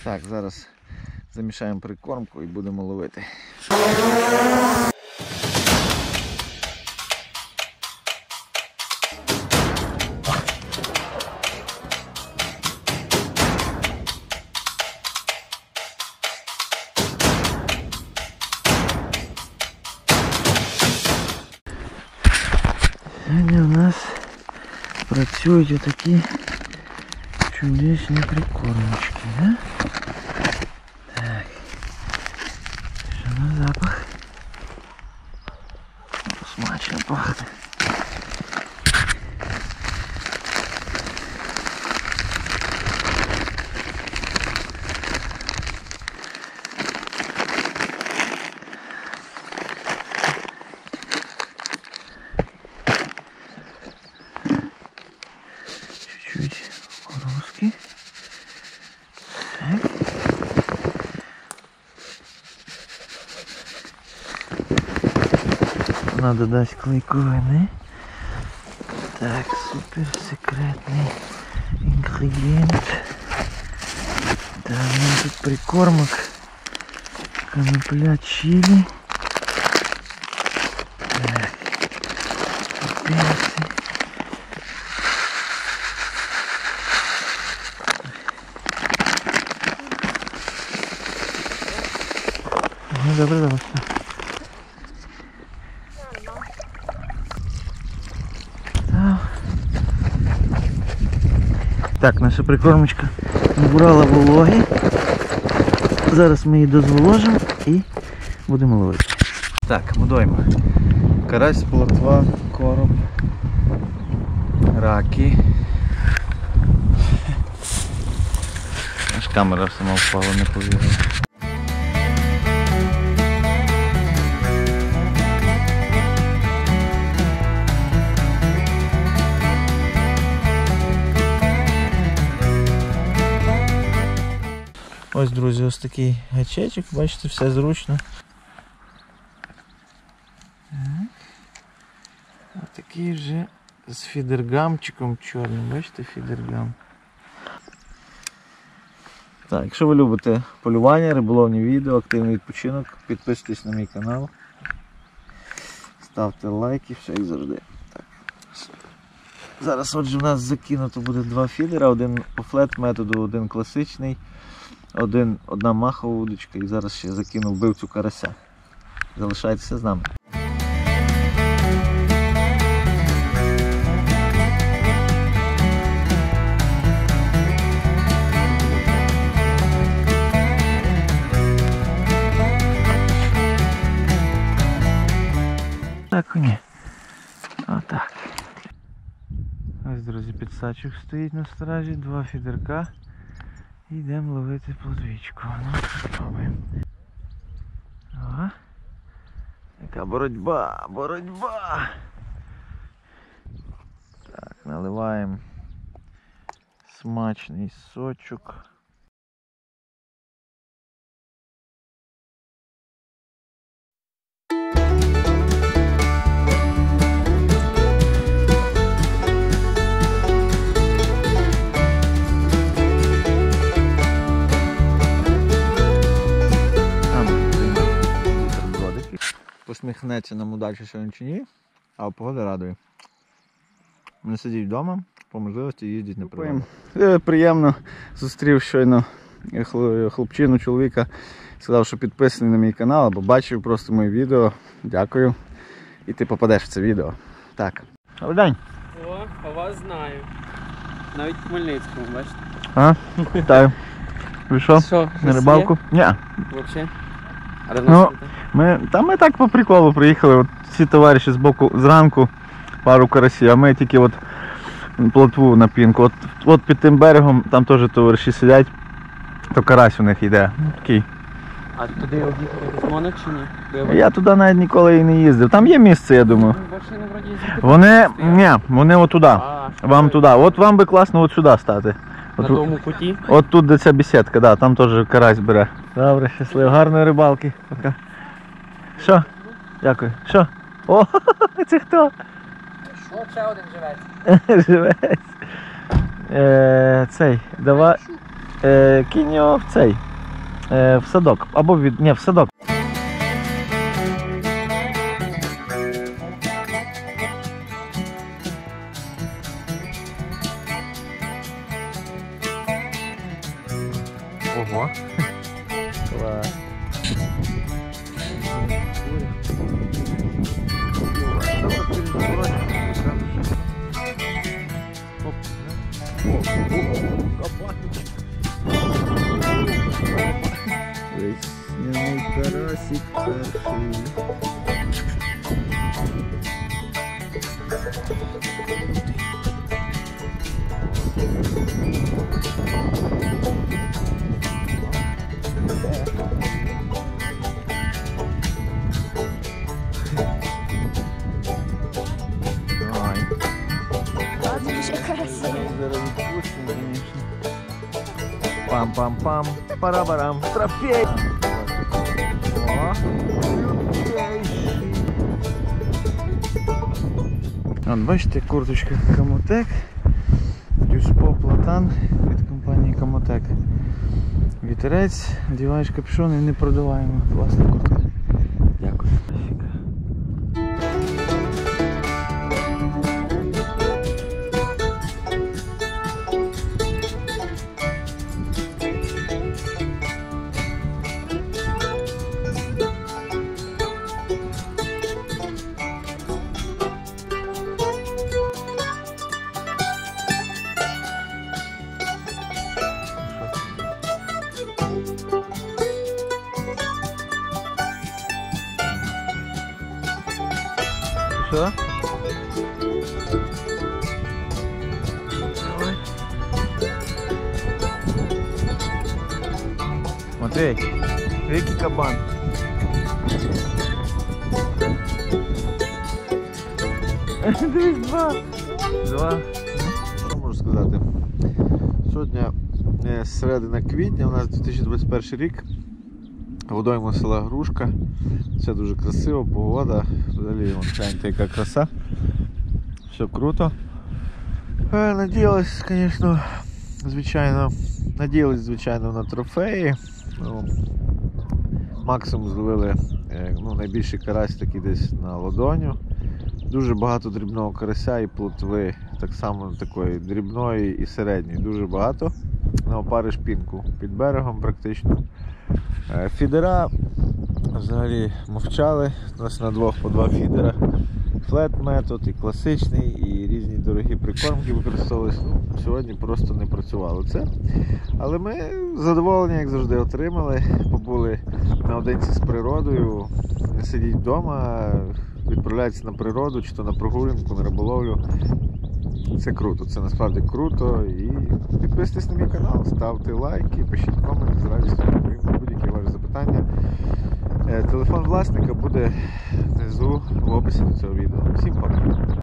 Так, зараз замішаємо прикормку і будемо ловити. Сьогодні у нас працюють отакі чудесні прикормочки, да? Так, що на запах? Смачно пахне. Чуть-чуть кукурузки. Так. Надо дать клейковины. Так, супер секретный ингредиент. Да, у меня тут прикормок. Конопля, чили. Так. Перцы. Ну, добре, добре. Так, наша прикормочка набирала вологи. Зараз ми її дозволожимо і будемо ловити. Так, мудуємо. Карась, плотва, короб, раки. Аж камера сама впала, не повірила. Ось, друзі, ось такий гачечок, бачите, все зручно. Ось такий вже з фідергамчиком чорним, бачите, фідергам. Так, якщо ви любите полювання, риболовні відео, активний відпочинок, підписуйтесь на мій канал, ставте лайки, все як завжди. Так. Зараз, отже, в нас закинуто буде два фідера, один по флет методу, один класичний. Одна махова удочка і зараз ще закину вбивцю карася. Залишайтеся з нами. Так, ні. Отак. Ось, друзі, підсачок стоїть на стражі, два фідерка. Йдемо ловити плотвичку. Ну, спробуємо. Ага. Яка боротьба, боротьба! Так, наливаємо смачний сочок. Посміхнеться нам удачі сьогодні чи ні, а погода радує. Не сидіть вдома, по можливості їздять на природу. Приємно зустрів щойно хлопчину, чоловіка, сказав, що підписаний на мій канал, або бачив просто моє відео. Дякую. І ти попадеш в це відео. Так. Добрий день. О, а вас знаю. Навіть в Хмельницькому, бачите? А? Вітаю. Ви що? На рибалку? Ні. Взагалі? А давно сидите? Ми так по приколу приїхали, от всі товариші з боку зранку, пару карасів, а ми тільки от плотву на пінку. От під тим берегом, там теж товариші сидять, то карась у них йде. Такий. А туди об'їхати можна чи ні? Я туди навіть ніколи і не їздив. Там є місце, я думаю. Вони отуди. Вам туди. От вам би класно от сюди стати. На тому куті? От тут де ця бесідка, да, там теж карась бере. Добре, щасливо, гарної рибалки. Пока. Що? Дякую. Що? О, це хто? Що? Ще один живець. Живець. Цей, давай. Кинь його в цей. В садок. Або в садок. Ого. Клас. Весняний карасик перший. Пам-пам-пам, парабарам, трофей! О, от, бачите, курточка Комотек, Дюспо Платан від компанії Комотек. Вітерець, одягаєш капюшон і не продуваємо. Класна куртка. Дякую. Що? Давай. Матвей, який кабан. Дивись, два. Що можу сказати? Сьогодні середина квітня, у нас 2021 рік. Водойма села Грушка. Все дуже красиво, погода. Взагалі, гляньте, яка краса. Все круто. Надіялись, звичайно, на трофеї. Максимум зловили найбільший карась такий десь на ладоню. Дуже багато дрібного карася і плотви, так само такої дрібної і середньої. Дуже багато. На опариш пінку під берегом практично. Фідера взагалі мовчали. У нас на двох по два фідера. Флет метод, і класичний, і різні дорогі прикормки використовувалися. Сьогодні просто не працювало це. Але ми задоволення, як завжди, отримали. Побули наодинці з природою, не сидіть вдома, відправляйтесь на природу, чи то на прогулянку, на риболовлю. Це круто, це насправді круто. І підписуйтесь на мій канал, ставте лайки, пишіть коменти, з радістю відповім будь-які ваші запитання. Телефон власника буде внизу в описі до цього відео. Всім пока!